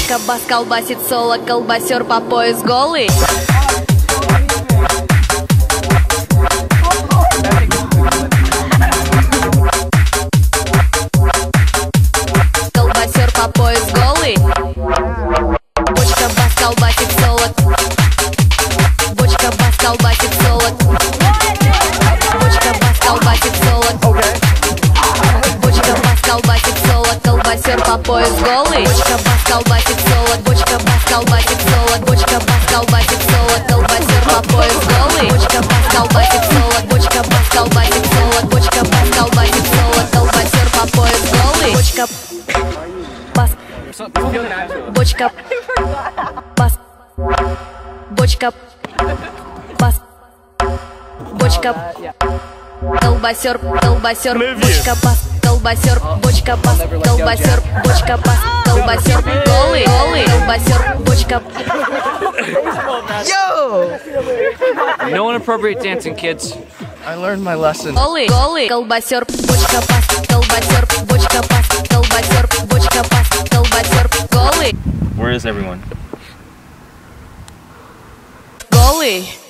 Бочка, бас, колбасит соло, колбасер по пояс голый. Колбасер по пояс голый. Бочка, бас, колбасит соло. Бочка, бас, колбасит соло. Бочка, бас, колбасит соло. Бочка, бас, колбасит соло, колбасер по пояс голый. Бочка, бас, колбасит соло. Бочка, бас, колбасит соло. Бочка, бас, колбасит соло, колбасер по пояс голый. Бочка, бас, колбасит соло. Бочка, бас, колбасит соло. Бочка, бас, колбасит соло, колбасер по пояс голый. Бочка, бас. Бочка, бас. Бочка, бас. Бочка, колбасер, колбасер, бочка, бас, колбасер, бочка, бас, колбасер, бочка, бас, колбасер, голый, голый, колбасер, бочка. Yo! No inappropriate dancing, kids. I learned my lesson. Голый, голый, колбасер, бочка, бас, колбасер, бочка, бас, колбасер, бочка, бас, колбасер, голый. Where is everyone? Голый.